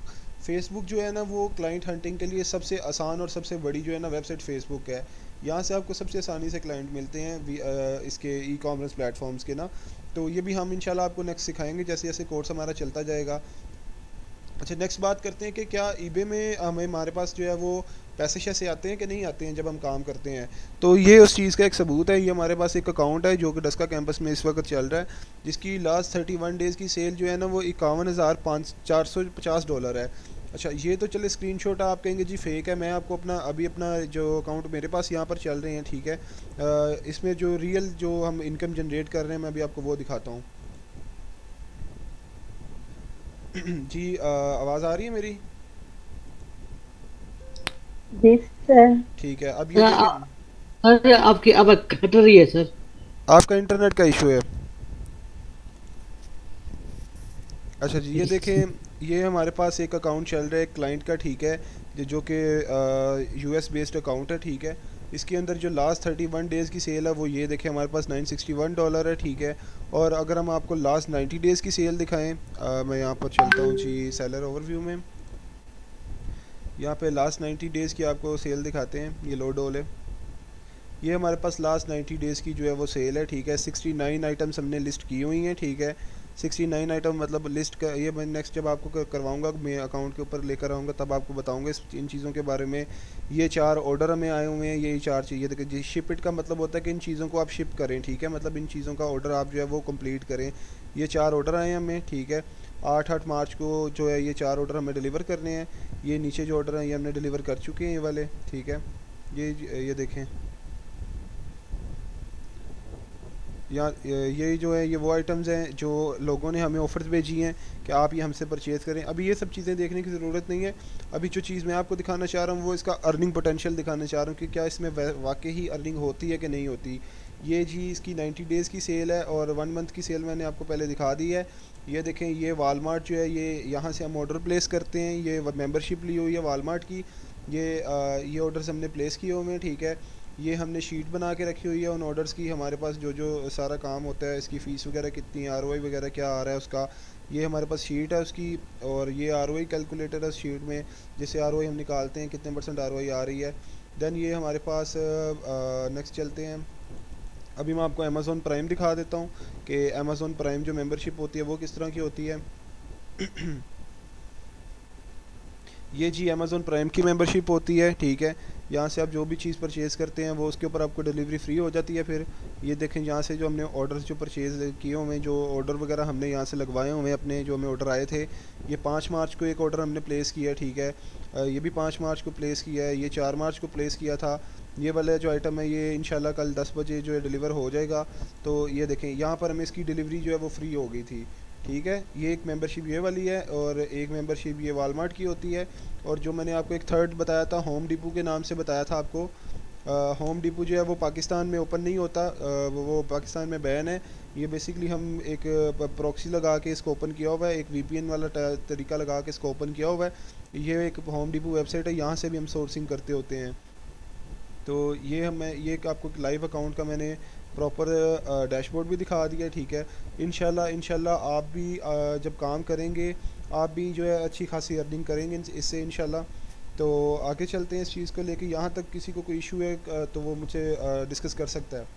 फेसबुक जो है ना, वो क्लाइंट हंटिंग के लिए सबसे आसान और सबसे बड़ी जो है ना वेबसाइट फेसबुक है। यहाँ से आपको सबसे आसानी से क्लाइंट मिलते हैं इसके ई कॉमर्स प्लेटफॉर्म्स के ना। तो ये भी हम इंशाल्लाह आपको नेक्स्ट सिखाएंगे जैसे जैसे कोर्स हमारा चलता जाएगा। अच्छा, नेक्स्ट बात करते हैं कि क्या ईबे में हमारे पास जो है वो पैसे शैसे आते हैं कि नहीं आते हैं जब हम काम करते हैं। तो ये उस चीज़ का एक सबूत है। ये हमारे पास एक अकाउंट है जो कि डस्का कैंपस में इस वक्त चल रहा है, जिसकी लास्ट 31 डेज़ की सेल जो है ना वो 51,450 डॉलर है। अच्छा, ये तो चले स्क्रीनशॉट आप कहेंगे जी फेक है। मैं आपको अपना अभी अपना जो अकाउंट मेरे पास यहाँ पर चल रहे हैं, ठीक है, इसमें जो रियल जो हम इनकम जनरेट कर रहे हैं मैं अभी आपको वो दिखाता हूँ। जी आवाज़ आ रही है मेरी? जी सर। ठीक है, अब ये देखें। अरे आपकी आवाज कट रही है सर। आपका इंटरनेट का इशू है। अच्छा जी, ये देखें, ये हमारे पास एक अकाउंट चल रहा है क्लाइंट का, ठीक है, जो कि यूएस बेस्ड अकाउंट है, ठीक है। इसके अंदर जो लास्ट 31 डेज़ की सेल है वो ये देखें हमारे पास $961 है, ठीक है। और अगर हम आपको लास्ट 90 डेज़ की सेल दिखाएं, मैं यहाँ पर चलता हूँ जी सेलर ओवरव्यू में। यहाँ पे लास्ट 90 डेज़ की आपको सेल दिखाते हैं, ये लो डोल है। ये हमारे पास लास्ट 90 डेज़ की जो है वो सेल है, ठीक है। 69 आइटम्स हमने लिस्ट की हुई हैं, ठीक है। 69 आइटम मतलब लिस्ट का ये मैं नेक्स्ट जब आपको करवाऊंगा, मैं अकाउंट के ऊपर लेकर आऊँगा तब आपको बताऊंगा इन चीज़ों के बारे में। ये 4 ऑर्डर हमें आए हुए हैं, ये 4 चीज़ें देखिए। शिप इट का मतलब होता है कि इन चीज़ों को आप शिप करें, ठीक है, मतलब इन चीज़ों का ऑर्डर आप जो है वो कंप्लीट करें। ये 4 ऑर्डर आए हैं हमें, ठीक है। 8 मार्च को जो है ये 4 ऑर्डर हमें डिलीवर करने हैं। ये नीचे जो ऑर्डर हैं ये हमने डिलीवर कर चुके हैं, ये वाले, ठीक है। ये देखें, या ये जो है ये वो आइटम्स हैं जो लोगों ने हमें ऑफ़र्स भेजी हैं कि आप ये हमसे परचेज़ करें। अभी ये सब चीज़ें देखने की ज़रूरत नहीं है। अभी जो चीज़ मैं आपको दिखाना चाह रहा हूँ वो इसका अर्निंग पोटेंशियल दिखाना चाह रहा हूँ कि क्या इसमें वाकई ही अर्निंग होती है कि नहीं होती। ये जी इसकी 90 डेज़ की सेल है और 1 मंथ की सेल मैंने आपको पहले दिखा दी है। ये देखें, ये वालमार्ट जो है ये यहाँ से हम ऑर्डर प्लेस करते हैं। ये मेंबरशिप ली हुई है वालमार्ट की। ये ऑर्डर्स हमने प्लेस किए हुए हैं, ठीक है। ये हमने शीट बना के रखी हुई है उन ऑर्डर्स की। हमारे पास जो जो सारा काम होता है, इसकी फ़ीस वगैरह कितनी, आरओआई वगैरह क्या आ रहा है उसका, ये हमारे पास शीट है उसकी। और ये आरओआई कैलकुलेटर है उस शीट में, जिससे आरओआई हम निकालते हैं कितने % आरओआई आ रही है। देन ये हमारे पास नेक्स्ट चलते हैं। अभी मैं आपको अमेज़ॉन प्राइम दिखा देता हूँ कि अमेज़ॉन प्राइम जो मेंबरशिप होती है वो किस तरह की होती है। ये जी अमेज़ॉन प्राइम की मेंबरशिप होती है, ठीक है। यहाँ से आप जो भी चीज़ परचेज़ करते हैं वो उसके ऊपर आपको डिलीवरी फ्री हो जाती है। फिर ये देखें, यहाँ से जो हमने ऑर्डर्स जो परचेज़ किए हुए हैं, जो ऑर्डर वगैरह हमने यहाँ से लगवाए हुए हैं अपने, जो हमें ऑर्डर आए थे। ये 5 मार्च को एक ऑर्डर हमने प्लेस किया, ठीक है। ये भी 5 मार्च को प्लेस किया है। ये 4 मार्च को प्लेस किया था। ये वाला जो आइटम है ये इंशाल्लाह कल 10 बजे जो है डिलीवर हो जाएगा। तो ये देखें, यहाँ पर हमें इसकी डिलीवरी जो है वो फ्री हो गई थी, ठीक है। ये एक मेंबरशिप ये वाली है और एक मेंबरशिप ये वालमार्ट की होती है। और जो मैंने आपको एक थर्ड बताया था, होम डिपो के नाम से बताया था आपको। होम डिपो जो है वो पाकिस्तान में ओपन नहीं होता, वो पाकिस्तान में बैन है। ये बेसिकली हम एक प्रॉक्सी लगा के इसको ओपन किया हुआ है, एक वीपीएन वाला तरीका लगा के इसको ओपन किया हुआ है। ये एक होम डिपो वेबसाइट है, यहाँ से भी हम सोर्सिंग करते होते हैं। तो ये हमें ये एक आपको लाइव अकाउंट का मैंने प्रॉपर डैशबोर्ड भी दिखा दिया, ठीक है। इंशाल्लाह आप भी जब काम करेंगे आप भी जो है अच्छी खासी अर्निंग करेंगे इससे इंशाल्लाह। तो आगे चलते हैं इस चीज़ को लेके। यहाँ तक किसी को कोई इशू है तो वो मुझे डिस्कस कर सकता है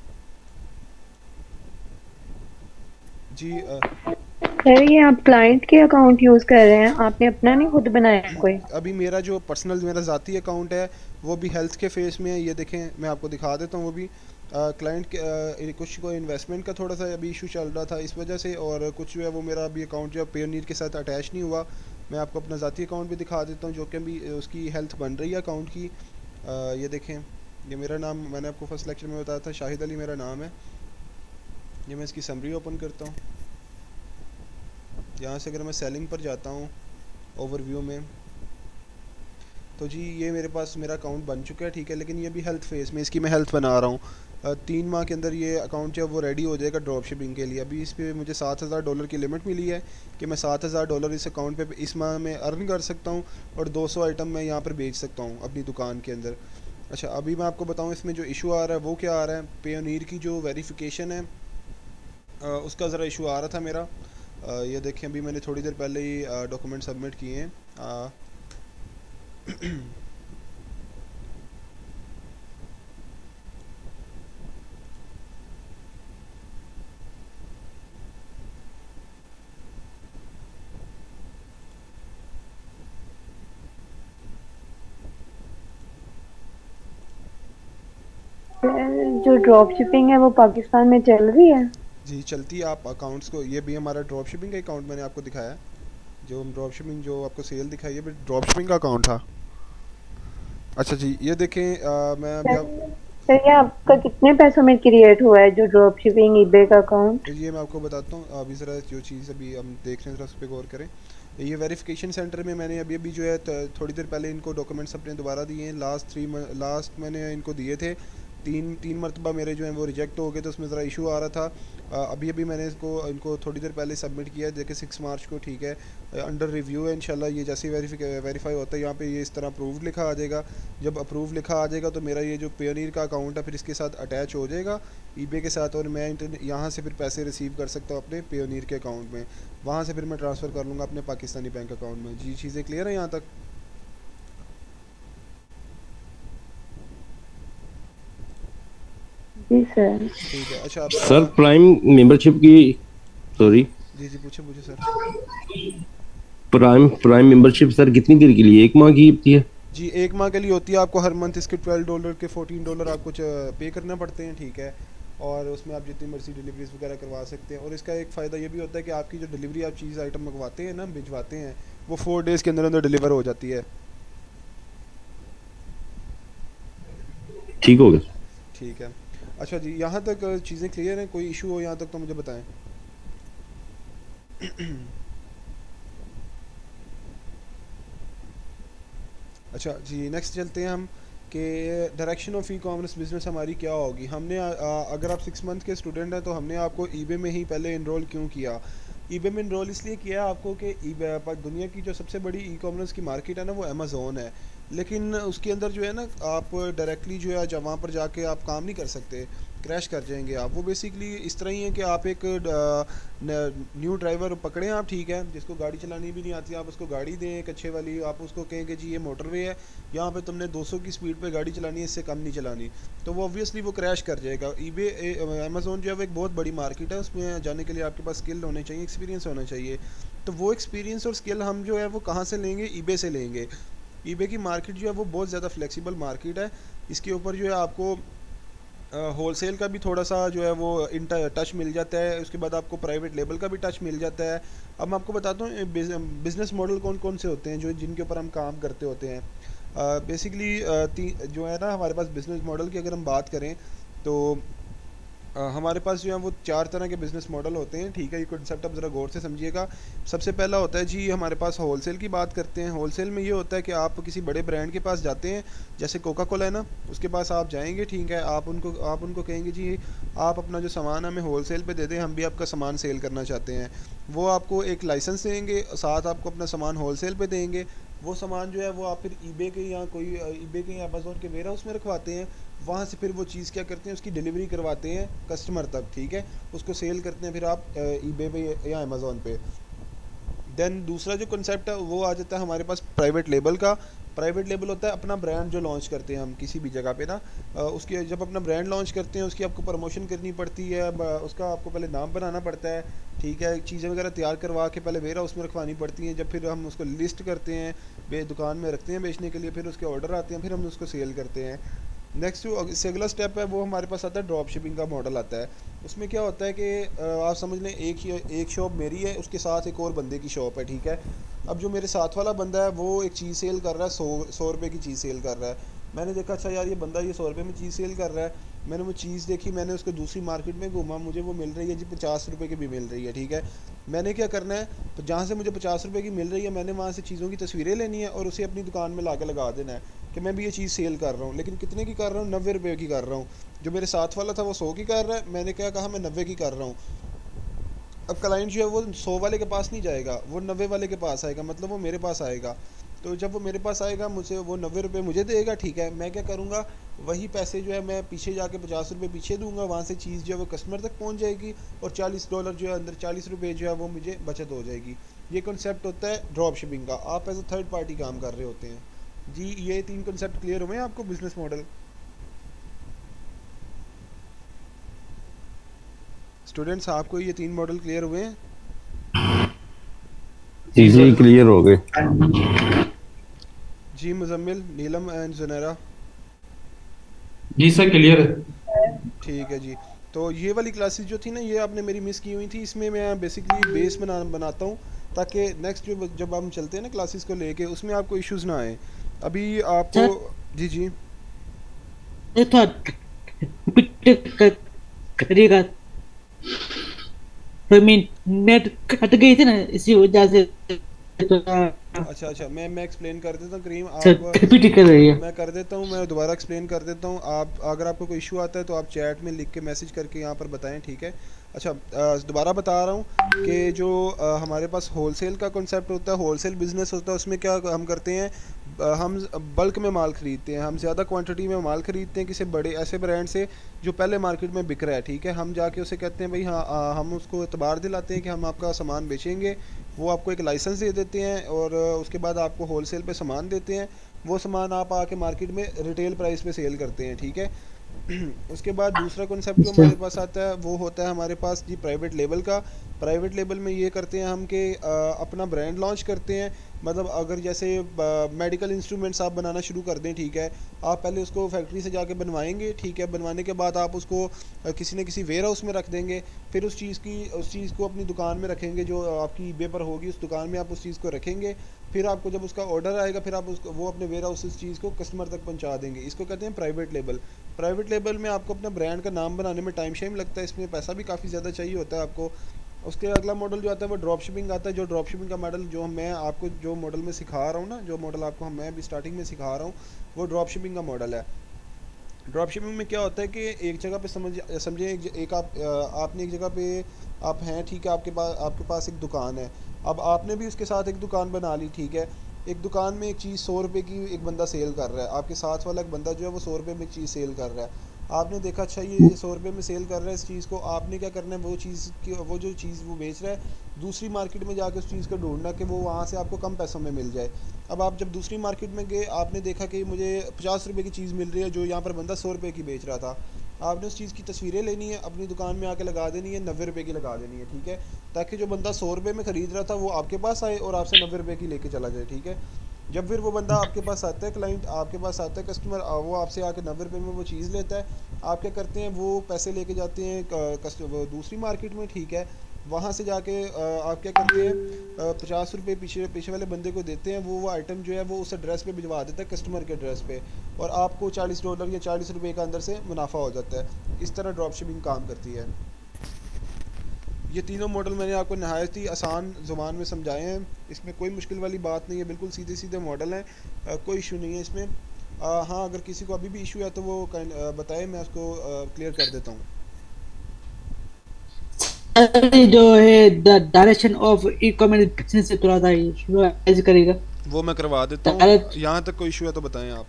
जी। सर ये आप क्लाइंट के अकाउंट यूज कर रहे हैं, आपने अपना नहीं खुद बनाया कोई? अभी मेरा जो पर्सनल मेरा ज़ाती अकाउंट है वो भी हेल्थ के फेस में है। ये देखें, मैं आपको दिखा देता हूँ। वो भी क्लाइंट के कुछ को इन्वेस्टमेंट का थोड़ा सा अभी इशू चल रहा था इस वजह से, और कुछ जो है वो मेरा अभी अकाउंट जो है पेयोनीर के साथ अटैच नहीं हुआ। मैं आपको अपना ज़ाती अकाउंट भी दिखा देता हूँ जो कि अभी उसकी हेल्थ बन रही है अकाउंट की। ये देखें, ये मेरा नाम मैंने आपको फर्स्ट लेक्चर में बताया था, शाहिद अली मेरा नाम है। ये मैं इसकी समरी ओपन करता हूँ। यहाँ से अगर मैं सेलिंग पर जाता हूँ ओवरव्यू में, तो जी ये मेरे पास मेरा अकाउंट बन चुका है, ठीक है। लेकिन ये भी हेल्थ फेस में इसकी मैं हेल्थ बना रहा हूँ। 3 माह के अंदर ये अकाउंट जो है वो रेडी हो जाएगा ड्रॉप शिपिंग के लिए। अभी इस पर मुझे $7,000 की लिमिट मिली है कि मैं $7,000 इस अकाउंट पे इस माह में अर्न कर सकता हूँ और 200 आइटम मैं यहाँ पर बेच सकता हूँ अपनी दुकान के अंदर। अच्छा, अभी मैं आपको बताऊँ इसमें जो इशू आ रहा है वो क्या आ रहा है। पेयोनीर की जो वेरिफिकेशन है उसका ज़रा इशू आ रहा था मेरा। ये देखें, अभी मैंने थोड़ी देर पहले ही डॉक्यूमेंट सबमिट किए हैं। जो ड्रॉप शिपिंग है वो पाकिस्तान में चल रही है? जी चलती है। आप अकाउंट्स को, ये भी हमारा ड्रॉप शिपिंग का अकाउंट मैंने आपको दिखाया है, जो हम ड्रॉप शिपिंग जो आपको सेल दिखाई है ड्रॉप शिपिंग का अकाउंट था। अच्छा जी ये देखें मैं अभी आप सर ये आपका कितने पैसों में क्रिएट हुआ है जो ड्रॉप शिपिंग ईबे का अकाउंट? ये मैं आपको बताता हूँ। अभी ज़रा जो चीज़ अभी हम देख रहे हैं ज़रा उस पर गौर करें। ये वेरिफिकेशन सेंटर में मैंने अभी अभी जो है थोड़ी देर पहले इनको डॉक्यूमेंट्स अपने दोबारा दिए हैं। लास्ट मैंने इनको दिए थे, तीन मरतबा मेरे जो हैं वो रिजेक्ट हो गए, तो उसमें ज़रा इशू आ रहा था। अभी अभी मैंने इनको थोड़ी देर पहले सबमिट किया है, देखिए 6 मार्च को, ठीक है। अंडर रिव्यू है इंशाल्लाह। ये जैसे ही वेरीफाई होता है यहाँ पे ये इस तरह अप्रूव्ड लिखा आ जाएगा। जब अप्रूव लिखा आ जाएगा तो मेरा ये जो पेयोनीर का अकाउंट है फिर इसके साथ अटैच हो जाएगा ईबे के साथ, और मैं यहाँ से फिर पैसे रिसीव कर सकता हूँ अपने पेयोनीर के अकाउंट में। वहाँ से फिर मैं ट्रांसफ़र कर लूँगा अपने पाकिस्तानी बैंक अकाउंट में। जी चीज़ें क्लियर है यहाँ तक? जी सर। ठीक है। अच्छा सर प्राइम मेंबरशिप की, सॉरी, जी जी पूछे सर। प्राइम मेंबरशिप सर कितनी देर के लिए, 1 माह की होती है? जी 1 माह के लिए होती है। आपको हर मंथ इसके $12 के $14 आपको पे करना पड़ते हैं, ठीक है। और उसमें आप जितनी मर्जी डिलीवरीज वगैरह करवा सकते हैं। और इसका एक फ़ायदा ये भी होता है कि आपकी जो डिलीवरी आप चीज़ आइटम मंगवाते हैं ना, भिजवाते हैं, वो 4 डेज़ के अंदर अंदर डिलीवर हो जाती है। ठीक हो गया। ठीक है। अच्छा जी यहाँ तक चीज़ें क्लियर हैं? कोई इशू हो यहाँ तक तो मुझे बताएं। अच्छा जी नेक्स्ट चलते हैं हम कि direction of e commerce business हमारी क्या होगी। हमने अगर आप 6 मंथ के स्टूडेंट हैं तो हमने आपको ईबे में ही पहले इनरोल क्यों किया? ईबे में इनरोल इसलिए किया आपको कि ईबे पर दुनिया की जो सबसे बड़ी ई कॉमर्स की मार्केट है ना वो अमेज़ोन है, लेकिन उसके अंदर जो है ना आप डायरेक्टली जो है जब वहाँ पर जाके आप काम नहीं कर सकते, क्रैश कर जाएंगे आप। वो बेसिकली इस तरह ही है कि आप एक न्यू ड्राइवर पकड़ें आप, ठीक है, जिसको गाड़ी चलानी भी नहीं आती, आप उसको गाड़ी दें एक अच्छे वाली, आप उसको कहें कि जी ये मोटरवे है, यहाँ पे तुमने 200 की स्पीड पे गाड़ी चलानी है, इससे कम नहीं चलानी, तो वो ऑब्वियसली वो क्रैश कर जाएगा। ईबे अमेज़ोन जो है वो एक बहुत बड़ी मार्केट है, उसमें जाने के लिए आपके पास स्किल होने चाहिए, एक्सपीरियंस होना चाहिए। तो वो एक्सपीरियंस और स्किल हम जो है वो कहाँ से लेंगे? ईबे से लेंगे। ईबे की मार्केट जो है वो बहुत ज़्यादा फ्लेक्सिबल मार्केट है। इसके ऊपर जो है आपको होलसेल का भी थोड़ा सा जो है वो टच मिल जाता है, उसके बाद आपको प्राइवेट लेबल का भी टच मिल जाता है। अब मैं आपको बताता हूँ बिज़नेस मॉडल कौन कौन से होते हैं जो जिनके ऊपर हम काम करते होते हैं। बेसिकली जो है ना हमारे पास बिज़नेस मॉडल की अगर हम बात करें तो हमारे पास जो है वो 4 तरह के बिज़नेस मॉडल होते हैं, ठीक है। ये कॉन्सेप्ट आप ज़रा गौर से समझिएगा। सबसे पहला होता है जी हमारे पास होलसेल की बात करते हैं। होलसेल में ये होता है कि आप किसी बड़े ब्रांड के पास जाते हैं, जैसे कोका कोला है ना, उसके पास आप जाएंगे, ठीक है। आप उनको कहेंगे जी आप अपना जो सामान हमें होलसेल पे दे दें, हम भी आपका सामान सेल करना चाहते हैं। वो आपको एक लाइसेंस देंगे, साथ आपको अपना सामान होलसेल पे देंगे। वो सामान जो है वो आप फिर ईबे के या ईबे के या अमेज़ोन के वेयर हाउस में रखवाते हैं। वहाँ से फिर वो चीज़ क्या करते हैं, उसकी डिलीवरी करवाते हैं कस्टमर तक, ठीक है। उसको सेल करते हैं फिर आप ईबे पे या अमेज़ोन पे। देन दूसरा जो कॉन्सेप्ट है वो आ जाता है हमारे पास प्राइवेट लेबल का। प्राइवेट लेबल होता है अपना ब्रांड जो लॉन्च करते हैं हम किसी भी जगह पे ना, उसकी जब अपना ब्रांड लॉन्च करते हैं उसकी आपको प्रमोशन करनी पड़ती है, उसका आपको पहले नाम बनाना पड़ता है, ठीक है। चीज़ें वगैरह तैयार करवा के पहले वेयर हाउस में रखवानी पड़ती हैं। जब फिर हम उसको लिस्ट करते हैं, दुकान में रखते हैं बेचने के लिए, फिर उसके ऑर्डर आते हैं, फिर हम उसको सेल करते हैं। नेक्स्ट जो इससे अगला स्टेप है वो हमारे पास आता है ड्रॉप शिपिंग का मॉडल आता है। उसमें क्या होता है कि आप समझ लें एक शॉप मेरी है, उसके साथ एक और बंदे की शॉप है, ठीक है। अब जो मेरे साथ वाला बंदा है वो एक चीज़ सेल कर रहा है, 100 रुपये की चीज़ सेल कर रहा है। मैंने देखा अच्छा यार ये बंदा ये 100 रुपये में चीज़ सेल कर रहा है। मैंने वो चीज़ देखी, मैंने उसको दूसरी मार्केट में घूमा, मुझे वो मिल रही है जी 50 रुपये की भी मिल रही है, ठीक है। मैंने क्या करना है, तो जहाँ से मुझे 50 रुपये की मिल रही है मैंने वहाँ से चीज़ों की तस्वीरें लेनी है और उसे अपनी दुकान में ला के लगा देना है कि मैं भी ये चीज़ सेल कर रहा हूँ। लेकिन कितने की कर रहा हूँ? 90 रुपये की कर रहा हूँ। जो मेरे साथ वाला था वो 100 की कर रहा है, मैंने क्या कहा मैं 90 की कर रहा हूँ। अब क्लाइंट जो है वो 100 वाले के पास नहीं जाएगा, वो 90 वाले के पास आएगा, मतलब वो मेरे पास आएगा। तो जब वो मेरे पास आएगा मुझे वो 90 रुपये मुझे देगा, ठीक है। मैं क्या करूँगा, वही पैसे जो है मैं पीछे जाके 50 रुपये पीछे दूंगा, वहाँ से चीज़ जो है वो कस्टमर तक पहुँच जाएगी और $40 जो है अंदर 40 रुपये जो है वो मुझे बचत हो जाएगी। ये कॉन्सेप्ट होता है ड्रॉप शिपिंग का। आप एज अ थर्ड पार्टी काम कर रहे होते हैं जी। ये 3 कॉन्सेप्ट क्लियर हुए हैं आपको बिजनेस मॉडल? स्टूडेंट्स आपको ये 3 मॉडल क्लियर हुए हैं? जी क्लियर हो गए जी मुजम्मिल, नीलम एंड जुनैरा। जी सर क्लियर है। ठीक है जी। तो ये वाली क्लासेस जो थी ना, ये आपने मेरी मिस की हुई थी। इसमें मैं बेसिकली बेस बनाता हूँ ताकि नेक्स्ट जो जब हम चलते हैं ना क्लासेस को लेके, उसमें आपको इश्यूज ना आए। अभी आपको। सर जी जी। ये थोड़ा रिपीट करिएगा। तो नेट कट गई थी ना, इसी वजह से थोड़ा अच्छा अच्छा, मैं एक्सप्लेन कर देता हूँ करीम सर आप। रिपीट कर रही है। मैं कर देता हूँ, मैं दोबारा एक्सप्लेन कर देता हूँ। आप अगर आपको कोई इशू आता है तो आप चैट में लिख के मैसेज करके यहाँ पर बताएं, ठीक है। अच्छा, दोबारा बता रहा हूँ कि जो हमारे पास होलसेल का कॉन्सेप्ट होता है, होलसेल बिजनेस होता है, उसमें क्या हम करते हैं, हम बल्क में माल ख़रीदते हैं, हम ज़्यादा क्वांटिटी में माल ख़रीदते हैं किसी बड़े ऐसे ब्रांड से जो पहले मार्केट में बिक रहा है, ठीक है। हम जाके उसे कहते हैं भाई हाँ, हम उसको एतबार दिलाते हैं कि हम आपका सामान बेचेंगे। वो आपको एक लाइसेंस दे देते हैं और उसके बाद आपको होलसेल पे सामान देते हैं। वो सामान आप आके मार्केट में रिटेल प्राइस पे सेल करते हैं, ठीक है। उसके बाद दूसरा कॉन्सेप्ट जो अच्छा हमारे पास आता है वो होता है हमारे पास जी प्राइवेट लेबल का। प्राइवेट लेबल में ये करते हैं हम कि अपना ब्रांड लॉन्च करते हैं। मतलब अगर जैसे मेडिकल इंस्ट्रूमेंट्स आप बनाना शुरू कर दें, ठीक है। आप पहले उसको फैक्ट्री से जाके बनवाएंगे, ठीक है। बनवाने के बाद आप उसको किसी न किसी वेयर हाउस में रख देंगे। फिर उस चीज़ को अपनी दुकान में रखेंगे जो आपकी ईबे पर होगी, उस दुकान में आप उस चीज़ को रखेंगे। फिर आपको जब उसका ऑर्डर आएगा, फिर आप उसको वो अपने वेयर हाउस उस चीज़ को कस्टमर तक पहुंचा देंगे। इसको कहते हैं प्राइवेट लेबल। प्राइवेट लेबल में आपको अपना ब्रांड का नाम बनाने में टाइम लगता है, इसमें पैसा भी काफ़ी ज़्यादा चाहिए होता है आपको। उसके अगला मॉडल जो आता है वो ड्रॉप शिपिंग आता है। जो ड्रॉप शिपिंग का मॉडल जो मैं आपको जो मॉडल में सिखा रहा हूँ ना, जो मॉडल आपको मैं अभी स्टार्टिंग में सिखा रहा हूँ, वो ड्रॉप शिपिंग का मॉडल है। ड्रॉप शिपिंग में क्या होता है कि एक जगह पे समझिए एक आपने एक जगह पे आप हैं, ठीक है। आपके पास एक दुकान है। अब आपने भी उसके साथ एक दुकान बना ली, ठीक है। एक दुकान में एक चीज़ 100 रुपये की एक बंदा सेल कर रहा है, आपके साथ वाला एक बंदा जो है वो 100 रुपये में एक चीज़ सेल कर रहा है। आपने देखा अच्छा ये 100 रुपये में सेल कर रहा है इस चीज़ को, आपने क्या करना है, वो जो चीज़ वो बेच रहा है दूसरी मार्केट में जाके उस चीज़ को ढूंढना कि वो वहाँ से आपको कम पैसों में मिल जाए। अब आप जब दूसरी मार्केट में गए, आपने देखा कि मुझे 50 रुपये की चीज़ मिल रही है जो यहाँ पर बंदा 100 रुपये की बेच रहा था। आपने उस चीज़ की तस्वीरें लेनी है, अपनी दुकान में आके लगा देनी है, 90 रुपये की लगा देनी है, ठीक है। ताकि जो बंदा 100 रुपये में ख़रीद रहा था वो आपके पास आए और आपसे 90 रुपये की लेके चला जाए, ठीक है। जब फिर वो बंदा आपके पास आता है, क्लाइंट आपके पास आता है, कस्टमर वो आपसे आके 90 रुपये में वो चीज़ लेता है। आप क्या करते हैं, वो पैसे लेके जाते हैं वो दूसरी मार्केट में, ठीक है। वहाँ से जाके आप क्या करते हैं, 50 रुपये पीछे पीछे वाले बंदे को देते हैं। वो आइटम जो है वो उस एड्रेस पे भिजवा देता है, कस्टमर के एड्रेस पे। और आपको $40 या 40 रुपये का अंदर से मुनाफा हो जाता है। इस तरह ड्रॉप शिपिंग काम करती है। ये तीनों मॉडल मैंने आपको नहायत ही आसान ज़ुबान में समझाए हैं। इसमें कोई मुश्किल वाली बात नहीं है, बिल्कुल सीधे सीधे मॉडल हैं। कोई इशू नहीं है इसमें। हाँ, अगर किसी को अभी भी इशू है तो वो बताए, मैं उसको क्लियर कर देता हूँ। सर जो है the direction of e commerce business से थोड़ा सा ऐसे करेगा। वो मैं करवा देता हूँ। डायरेक्ट यहाँ तक कोई इशू है तो बताएं आप।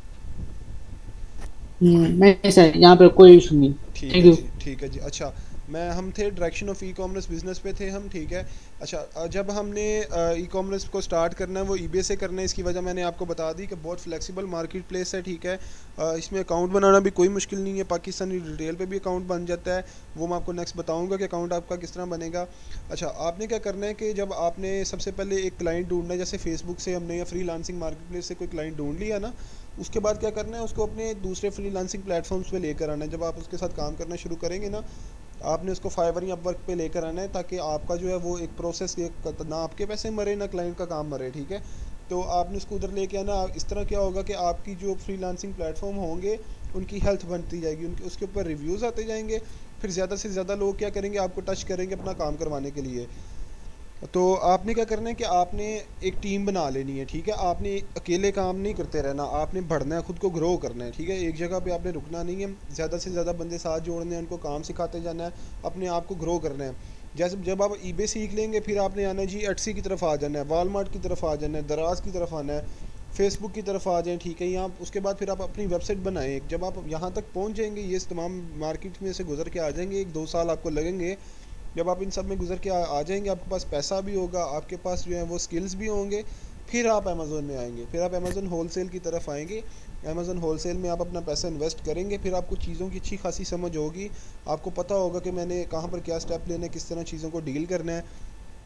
नहीं सर, यहाँ पे कोई इशू नहीं। ठीक थैंक है यू। जी, ठीक है जी। अच्छा, हम थे direction of e commerce business पे थे हम, ठीक है। अच्छा, जब हमने ई कॉमर्स को स्टार्ट करना है वो ईबे से करना है। इसकी वजह मैंने आपको बता दी कि बहुत फ्लेक्सिबल मार्केट प्लेस है, ठीक है। इसमें अकाउंट बनाना भी कोई मुश्किल नहीं है, पाकिस्तानी रिटेल पे भी अकाउंट बन जाता है। वो मैं आपको नेक्स्ट बताऊंगा कि अकाउंट आपका किस तरह बनेगा। अच्छा, आपने क्या करना है कि जब आपने सबसे पहले एक क्लाइंट ढूंढना है, जैसे फेसबुक से हमने या फ्रीलांसिंग मार्केट प्लेस से कोई क्लाइंट ढूंढ लिया ना, उसके बाद क्या करना है, उसको अपने दूसरे फ्रीलांसिंग प्लेटफॉर्म्स पे लेकर आना है। जब आप उसके साथ काम करना शुरू करेंगे ना, आपने उसको फाइवर या अपवर्क पे लेकर आना है, ताकि आपका जो है वो एक प्रोसेस ना आपके पैसे मरे ना क्लाइंट का काम मरे, ठीक है। तो आपने उसको उधर लेके आना। इस तरह क्या होगा कि आपकी जो फ्रीलांसिंग प्लेटफॉर्म होंगे उनकी हेल्थ बनती जाएगी, उनके उसके ऊपर रिव्यूज़ आते जाएंगे। फिर ज़्यादा से ज़्यादा लोग क्या करेंगे, आपको टच करेंगे अपना काम करवाने के लिए। तो आपने क्या करना है कि आपने एक टीम बना लेनी है, ठीक है। आपने अकेले काम नहीं करते रहना, आपने बढ़ना है, ख़ुद को ग्रो करना है, ठीक है। एक जगह पे आपने रुकना नहीं है, ज़्यादा से ज़्यादा बंदे साथ जोड़ने हैं, उनको काम सिखाते जाना है, अपने आप को ग्रो करना है। जैसे जब आप ईबे सीख लेंगे, फिर आपने आना है जी एटसी की तरफ आ जाना है, वालमार्ट की तरफ आ जाना है, दराज की तरफ आना है, फेसबुक की तरफ आ जाएँ, ठीक है। यहाँ उसके बाद फिर आप अपनी वेबसाइट बनाएं। जब आप यहाँ तक पहुँच जाएंगे, ये तमाम मार्केट में से गुजर के आ जाएंगे, 1-2 साल आपको लगेंगे। जब आप इन सब में गुजर के आ जाएंगे, आपके पास पैसा भी होगा, आपके पास जो है वो स्किल्स भी होंगे, फिर आप अमेज़ोन में आएंगे, फिर आप अमेज़ोन होलसेल की तरफ आएंगे। अमेज़ोन होलसेल में आप अपना पैसा इन्वेस्ट करेंगे, फिर आपको चीज़ों की अच्छी खासी समझ होगी, आपको पता होगा कि मैंने कहाँ पर क्या स्टेप लेना है, किस तरह चीज़ों को डील करना है।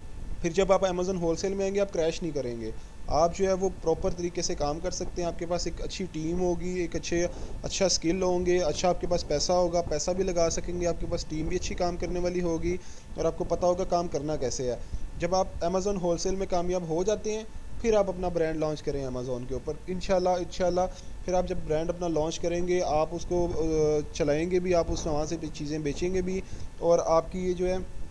फिर जब आप अमेज़न होलसेल में आएंगे आप क्रैश नहीं करेंगे, आप जो है वो प्रॉपर तरीके से काम कर सकते हैं। आपके पास एक अच्छी टीम होगी, एक अच्छा स्किल होंगे, अच्छा आपके पास पैसा होगा, पैसा भी लगा सकेंगे, आपके पास टीम भी अच्छी काम करने वाली होगी और आपको पता होगा काम करना कैसे है। जब आप अमेज़न होलसेल में कामयाब हो जाते हैं फिर आप अपना ब्रांड लॉन्च करें अमेज़ोन के ऊपर, इंशाल्लाह फिर आप जब ब्रांड अपना लॉन्च करेंगे आप उसको चलाएंगे भी, आप उस वहाँ से चीज़ें बेचेंगे भी और आपकी ये जो है